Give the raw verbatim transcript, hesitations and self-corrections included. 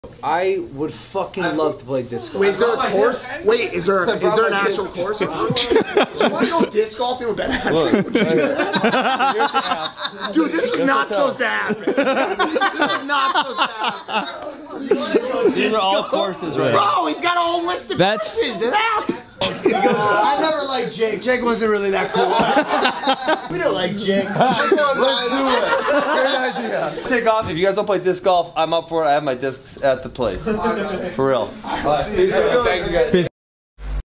I would fucking love to play disc golf. Wait, is there a course? Wait, is there is there an actual course? Do you want to go disc golfing with Ben Askren? Dude, this is not so sad. This is not so sad. These are all courses, right? Bro, he's got a whole list of That's... courses. An app. He goes, I never liked Jake. Jake wasn't really that cool. We don't like Jake. Let's do it. Great idea. Take off. If you guys don't play disc golf, I'm up for it. I have my discs at the place. For real. All right. Thank you guys.